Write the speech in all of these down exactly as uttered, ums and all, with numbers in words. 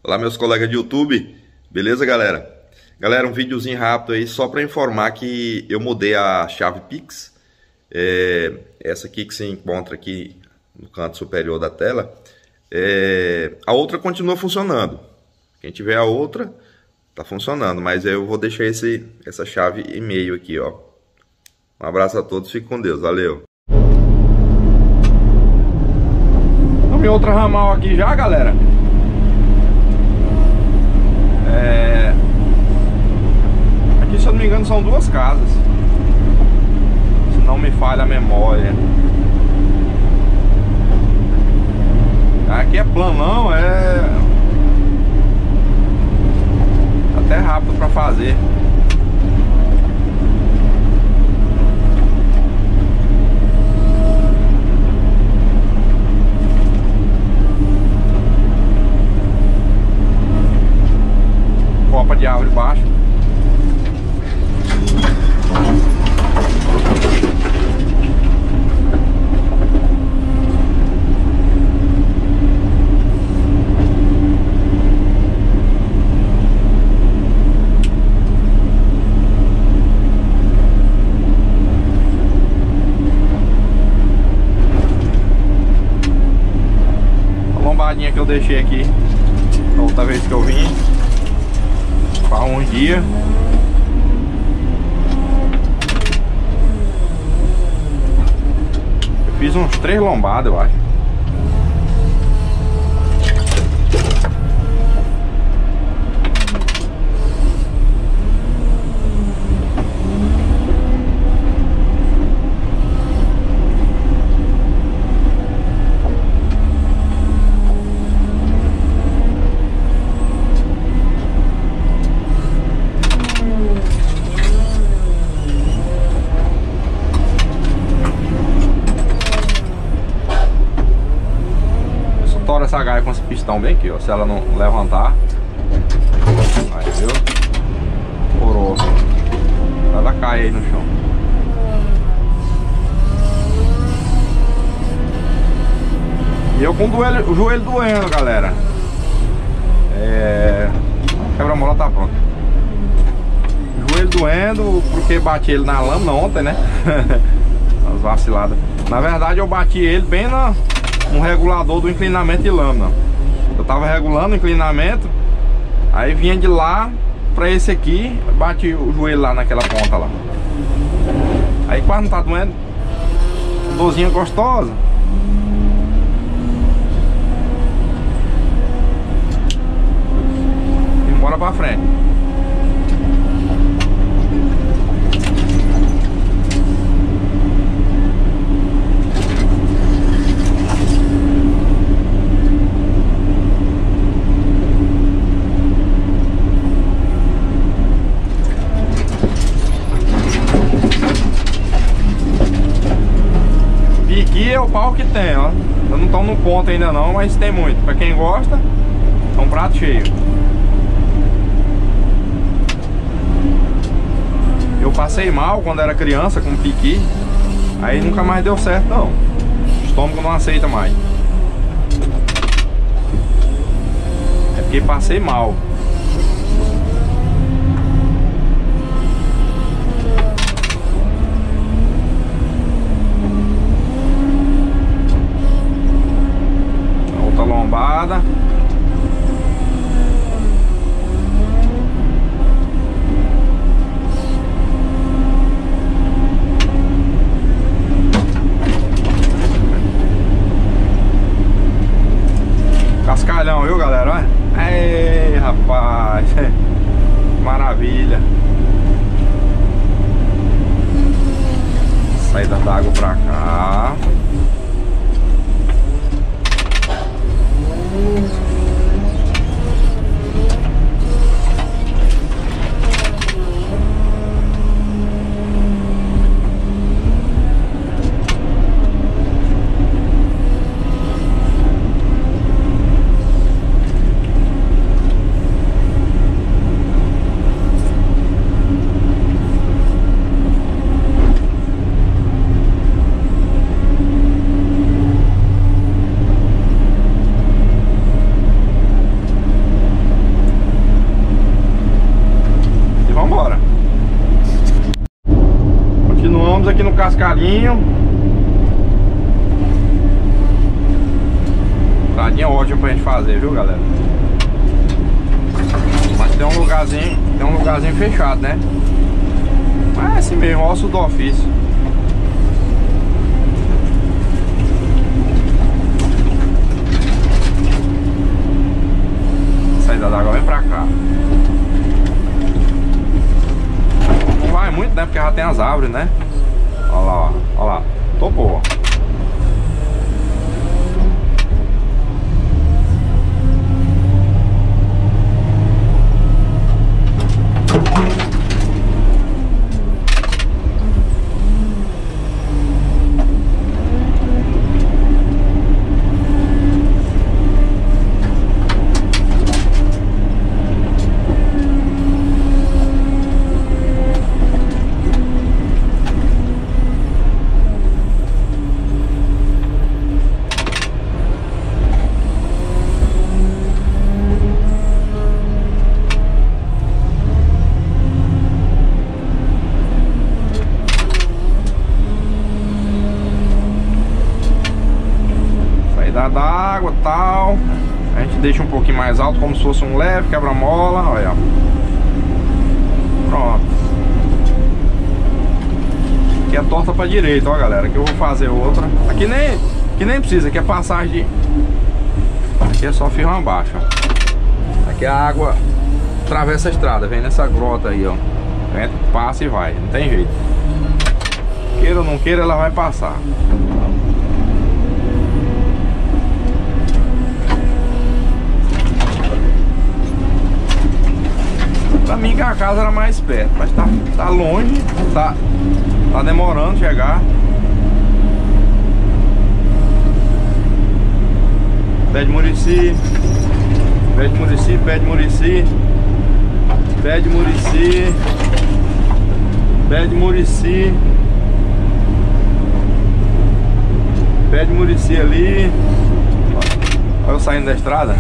Olá, meus colegas de YouTube, beleza, galera? Galera, um videozinho rápido aí só para informar que eu mudei a chave Pix. É, essa aqui que se encontra aqui no canto superior da tela. É, a outra continua funcionando. Quem tiver a outra, tá funcionando, mas eu vou deixar esse, essa chave e-mail aqui, ó. Um abraço a todos, fique com Deus, valeu. Estamos em outra ramal aqui já, galera. É... Aqui, se eu não me engano, são duas casas, se não me falha a memória. Aqui é planão, é até rápido para fazer. Copa de árvore baixo. A lombadinha que eu deixei aqui da outra vez que eu vim, faz uns dias. Eu fiz uns três lombadas, eu acho. Essa gaia com esse pistão bem aqui, ó. Se ela não levantar, aí, viu? Corou. Ela cai aí no chão. E eu com o, doelho, o joelho doendo, galera. É... Quebra-mola tá pronto. O joelho doendo porque bati ele na lâmina ontem, né? As vaciladas. Na verdade eu bati ele bem na... um regulador do inclinamento de lâmina. Eu tava regulando o inclinamento, aí vinha de lá pra esse aqui, bati o joelho lá naquela ponta lá. Aí quase não tá doendo. Dorzinha gostosa. E bora pra frente. Aqui é o pau que tem, ó. Eu não estou no ponto ainda não, mas tem muito. Pra quem gosta, é um prato cheio. Eu passei mal quando era criança com piqui. Aí nunca mais deu certo não. O estômago não aceita mais. É porque passei mal. Lombada. Cascalhão, viu, galera? Ei, rapaz. aqui no cascalhinho. Estradinha ótima pra gente fazer, viu, galera? Mas tem um lugarzinho, tem um lugarzinho fechado, né? Mas é assim mesmo, osso do ofício. A saída d'água vem pra cá. Não vai muito, né? Porque já tem as árvores, né? Olha lá, ó. Olha lá. Topou, ó. Da água e tal, a gente deixa um pouquinho mais alto, como se fosse um leve quebra-mola. Olha, pronto. Aqui é torta pra direita, ó, galera. Aqui eu vou fazer outra. Aqui nem, aqui nem precisa, aqui é passagem de... Aqui é só firma abaixo, ó. Aqui a água atravessa a estrada, vem nessa grota aí, ó. Entra, passa e vai, não tem jeito. Queira ou não queira, ela vai passar. Pra mim que a casa era mais perto, mas tá, tá longe, tá, tá demorando chegar. Pé de Murici, pé de Murici, pé de Murici, pé de Murici, pé de Murici, pé de Murici ali. Olha eu saindo da estrada.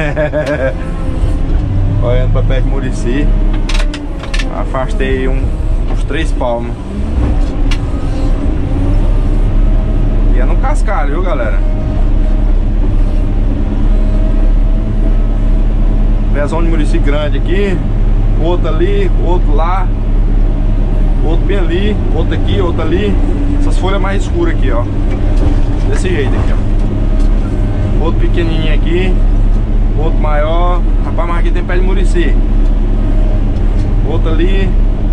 Olhando para pé de Murici. Afastei um, uns três palmos. E é no cascalho, viu, galera? Pezão de Murici grande aqui. Outro ali, outro lá. Outro bem ali, outro aqui, outro ali. Essas folhas mais escuras aqui, ó. Desse jeito aqui, ó. Outro pequenininho aqui. Outro maior. Rapaz, mas aqui tem pé de Murici. Outro ali.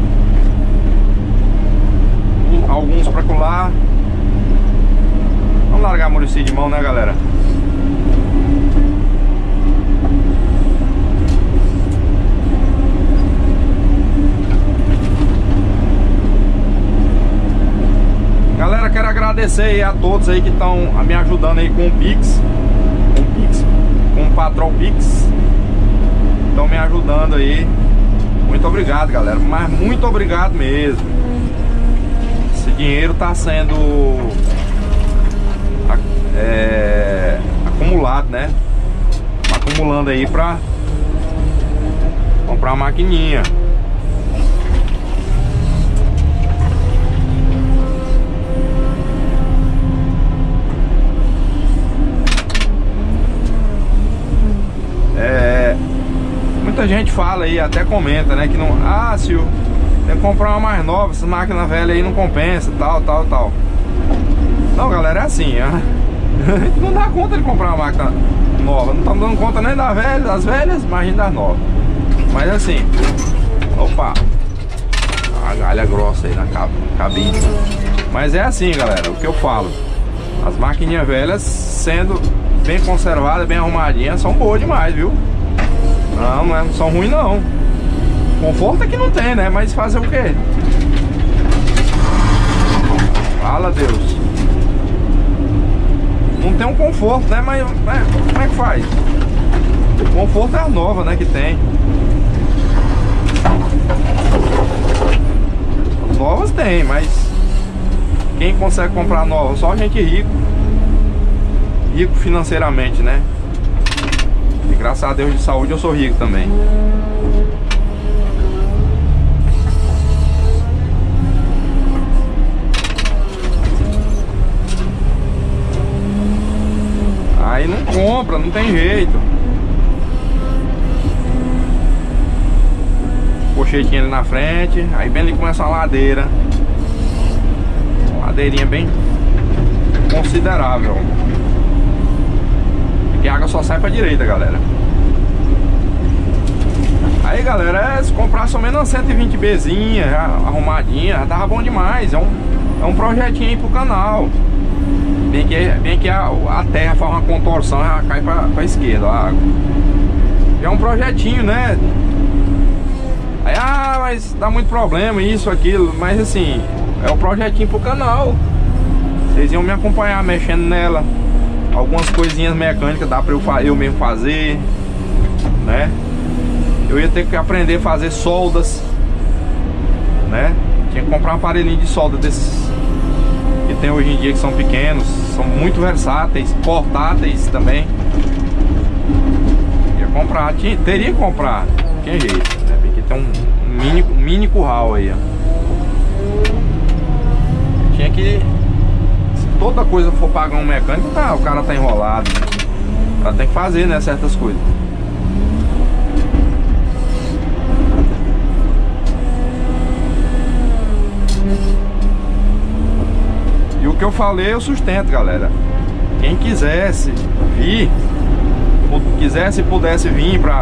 Um, alguns pra colar. Vamos largar Murici de mão, né, galera? Galera, quero agradecer aí a todos aí que estão me ajudando aí com o Pix. Com o Pix. Com o Patrol Pix. Estão me ajudando aí. Muito obrigado, galera. Mas muito obrigado mesmo. Esse dinheiro está sendo é, acumulado, né? Acumulando aí para comprar uma maquininha. É, muita gente fala aí, até comenta, né, que não, ah, Sil, tem que comprar uma mais nova, essa máquina velha aí não compensa, tal, tal, tal. Não, galera, é assim, ó. A gente não dá conta de comprar uma máquina nova, não estamos dando conta nem das velhas, das velhas, imagina das novas. Mas assim, opa, a galha grossa aí na cabine. Mas é assim, galera, o que eu falo, as maquininhas velhas, sendo bem conservadas, bem arrumadinhas, são boas demais, viu? Não, não, é, não são ruins não. Conforto é que não tem, né? Mas fazer o quê? Fala, Deus. Não tem um conforto, né? Mas, mas como é que faz? O conforto é a nova, né? Que tem. As novas tem, mas quem consegue comprar nova? Só gente rico. Rico financeiramente, né? E graças a Deus de saúde eu sou rico também. sopra, não tem jeito. Cochetinho ali na frente. Aí bem ali começa a ladeira. Uma ladeirinha bem considerável. Aqui a água só sai pra direita, galera. Aí, galera, é, se comprar somente uma cento e vinte Bzinha, já arrumadinha, já tava bom demais. É um, é um projetinho aí pro canal. Bem que, bem que a, a terra faz uma contorção, já cai pra, pra esquerda a água. É um projetinho, né? Aí, ah, mas dá muito problema, isso, aquilo. Mas assim, é um projetinho pro canal. Vocês iam me acompanhar mexendo nela. Algumas coisinhas mecânicas dá pra eu, eu mesmo fazer, né? Eu ia ter que aprender a fazer soldas, né? Tinha que comprar um aparelhinho de solda desses que tem hoje em dia, que são pequenos, são muito versáteis, portáteis também. Ia comprar, tinha, teria que comprar, não tinha jeito, né? Porque tem um, um, mini, um mini curral aí, ó. Tinha que... Se toda coisa for pagar um mecânico, tá, o cara tá enrolado. O cara tem que fazer, né, certas coisas. E o que eu falei eu sustento, galera. Quem quisesse vir, quisesse e pudesse vir pra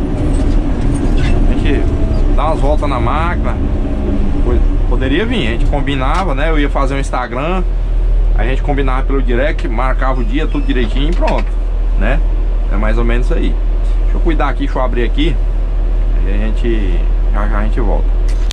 a gente dar umas voltas na máquina, poderia vir. A gente combinava, né? Eu ia fazer um Instagram, a gente combinava pelo direct, marcava o dia, tudo direitinho e pronto, né? É mais ou menos isso aí. Deixa eu cuidar aqui, deixa eu abrir aqui. Aí a gente, já já a gente volta.